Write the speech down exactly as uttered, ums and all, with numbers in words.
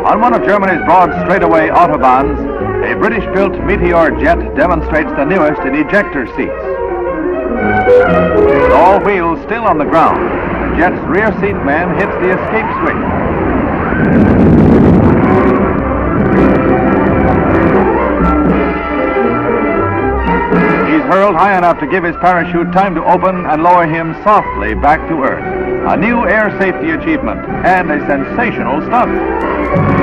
On one of Germany's broad straightaway autobahns, a British-built Meteor jet demonstrates the newest in ejector seats. With all wheels still on the ground, the jet's rear seat man hits the escape switch. He's hurled high enough to give his parachute time to open and lower him softly back to Earth. A new air safety achievement and a sensational stunt.